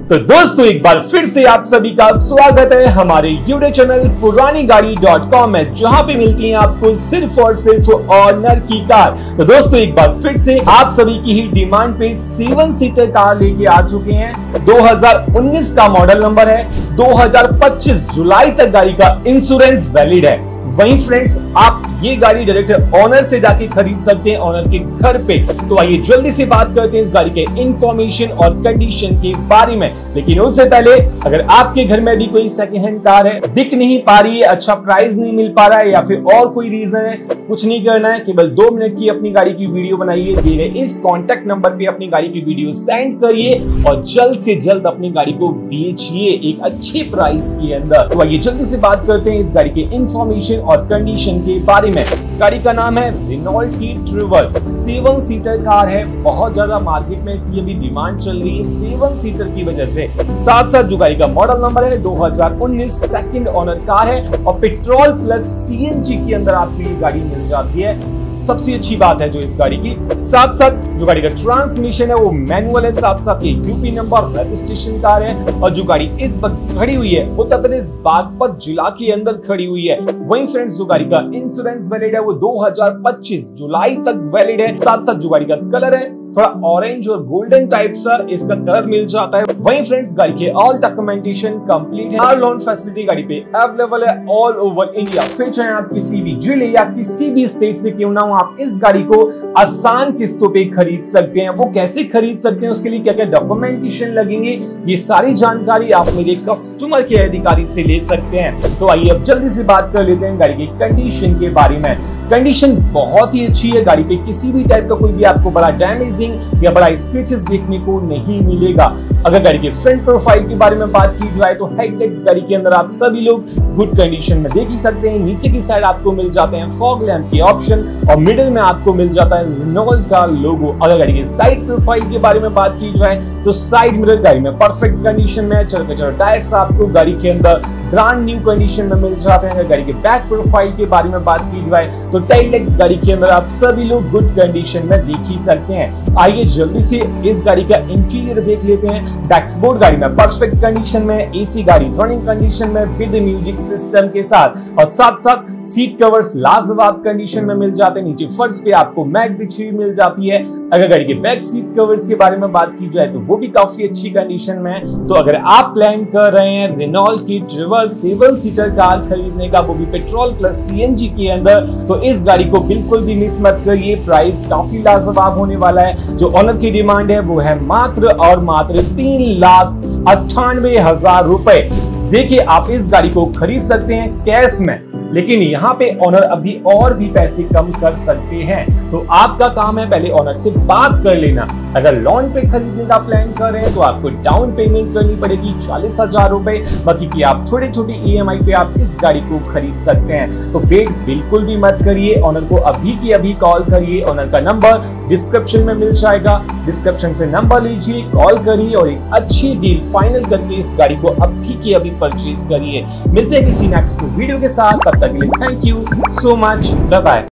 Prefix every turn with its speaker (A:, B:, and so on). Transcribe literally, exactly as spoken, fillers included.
A: तो दोस्तों एक बार फिर से आप सभी का स्वागत है हमारे यूट्यूब चैनल पुरानी गाड़ी डॉट कॉम में, जहां पे मिलती है आपको सिर्फ और सिर्फ ऑनर की कार। तो दोस्तों एक बार फिर से आप सभी की ही डिमांड पे सेवन सीटर कार लेके आ चुके हैं। दो हज़ार उन्नीस का मॉडल नंबर है, दो हज़ार पच्चीस जुलाई तक गाड़ी का इंश्योरेंस वैलिड है। वहीं फ्रेंड्स आप ये गाड़ी डायरेक्ट ऑनर से जाके खरीद सकते हैं, ऑनर के घर पे। तो आइए जल्दी से बात करते हैं इस गाड़ी के इंफॉर्मेशन और कंडीशन के बारे में। लेकिन उससे पहले अगर आपके घर में भी कोई सेकंड हैंड कार है, बिक नहीं पा रही है, अच्छा प्राइस नहीं मिल पा रहा है, या फिर और कोई रीजन है, कुछ नहीं करना है, केवल दो मिनट की अपनी गाड़ी की वीडियो बनाइए, दिए गए इस कॉन्टेक्ट नंबर पे अपनी गाड़ी की वीडियो सेंड करिए और जल्द से जल्द अपनी गाड़ी को बेचिए एक अच्छे प्राइस के अंदर। तो आइए जल्दी से बात करते हैं इस गाड़ी के इंफॉर्मेशन और कंडीशन के बारे में। गाड़ी का नाम है रेनॉल्ट की ट्रिवर, सेवन सीटर कार है। बहुत ज्यादा मार्केट में इसकी अभी डिमांड चल रही है सेवन सीटर की वजह से। साथ साथ जो गाड़ी का मॉडल नंबर है दो हज़ार उन्नीस, सेकंड ओनर कार है और पेट्रोल प्लस सीएनजी के अंदर आपको ये गाड़ी मिल जाती है। सबसे अच्छी बात है जो इस गाड़ी की। साथ साथ जो गाड़ी का ट्रांसमिशन है वो मैनुअल है, साथ साथ ये यूपी नंबर रजिस्ट्रेशन कार है। और जो गाड़ी इस वक्त खड़ी हुई है उत्तर प्रदेश बागपत जिला के अंदर खड़ी हुई है। वहीं फ्रेंड्स जो गाड़ी का इंश्योरेंस वैलिड है वो दो हज़ार पच्चीस जुलाई तक वैलिड है। साथ साथ जो गाड़ी का कलर है थोड़ा ऑरेंज और गोल्डन टाइप सा इसका कलर मिल जाता है। वहीं फ्रेंड्स गाड़ी के ऑल डॉक्यूमेंटेशन कंप्लीट है। कार लोन फैसिलिटी गाड़ी पे अवेलेबल है ऑल ओवर इंडिया। फिर चाहे आप किसी भी जिले या किसी भी स्टेट से क्यों ना हो, आप इस गाड़ी को आसान किस्तों पे खरीद सकते हैं। वो कैसे खरीद सकते हैं, उसके लिए क्या क्या डॉक्यूमेंटेशन लगेंगे, ये सारी जानकारी आप मेरे कस्टमर के अधिकारी से ले सकते हैं। तो आइए अब जल्दी से बात कर लेते हैं गाड़ी की कंडीशन के बारे में। कंडीशन बहुत ही अच्छी है। गाड़ी पे किसी भी टाइप का कोई भी आपको बड़ा डैमेजिंग या बड़ा स्क्रैचेस देखने को नहीं मिलेगा। अगर गाड़ी के फ्रंट प्रोफाइल के बारे में बात की जाए तो हेडलाइट्स गाड़ी के अंदर आप सभी लोग गुड कंडीशन में देख ही सकते हैं। नीचे की साइड आपको मिल जाते हैं फॉग लैंप के ऑप्शन और मिडिल में आपको मिल जाता है रेनॉल्ट का लोगो। अगर गाड़ी के साइड प्रोफाइल के बारे में बात की जाए तो साइड मिरर गाड़ी में परफेक्ट कंडीशन में है। चरकचर टायर्स आपको गाड़ी के अंदर ब्रांड न्यू कंडीशन में मिल जाते हैं। अगर गाड़ी के बैक प्रोफाइल के बारे में बात की जाए तो टेल लाइट्स गाड़ी के अंदर आप सभी लोग गुड कंडीशन में देख ही सकते हैं। आइए जल्दी से इस गाड़ी का इंटीरियर देख लेते हैं। डैशबोर्ड गाड़ी में परफेक्ट कंडीशन में, एसी गाड़ी रनिंग कंडीशन में विद म्यूजिक सिस्टम के साथ, और साथ साथ सीट कवर्स लाजवाब कंडीशन में मिल जाते हैं। नीचे फर्श पे आपको मैट बिछी हुई मिल जाती है। अगर गाड़ी के बैक सीट कवर्स के बारे में बात की जाए तो वो भी काफी अच्छी कंडीशन में है। तो अगर आप प्लान कर रहे हैं रेनॉल्ट की ट्रिवर सेवन सीटर कार खरीदने का, वो भी पेट्रोल प्लस सीएनजी के अंदर, तो इस गाड़ी को बिल्कुल भी मिस मत करिए। प्राइस काफी लाजवाब होने वाला है। जो ऑनर की डिमांड है वो है मात्र और मात्र तीन लाख अट्ठानवे हजार रुपए। देखिए आप इस गाड़ी को खरीद सकते हैं कैश में, लेकिन यहाँ पे ऑनर अभी और भी पैसे कम कर सकते हैं। तो आपका काम है पहले ऑनर से बात कर लेना। अगर लोन पे खरीदने का प्लान कर रहे हैं तो आपको डाउन पेमेंट करनी पड़ेगी चालीस हजार रुपए। बाकी की आप छोटे छोटे ईएमआई पे आप इस गाड़ी को खरीद सकते हैं। तो वेट बिल्कुल भी मत करिए, ऑनर को अभी की अभी कॉल करिए। ऑनर का नंबर डिस्क्रिप्शन में मिल जाएगा, डिस्क्रिप्शन से नंबर लीजिए, कॉल करिए और एक अच्छी डील फाइनल करके इस गाड़ी को अभी की अभी परचेज करिए। मिलते हैं किसी नेक्स्ट वीडियो के साथ, तब तक के लिए thank you so much, bye bye.